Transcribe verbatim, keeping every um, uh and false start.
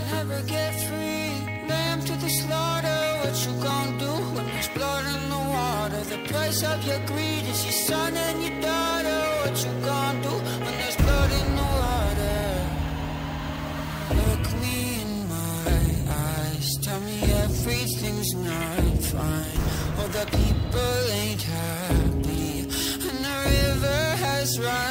never get free. Lamb to the slaughter, what you gon' do when there's blood in the water? The price of your greed is your son and your daughter. What you gon' do when there's blood in the water? Look me in my eyes, tell me everything's not fine. All the people ain't happy, and the river has run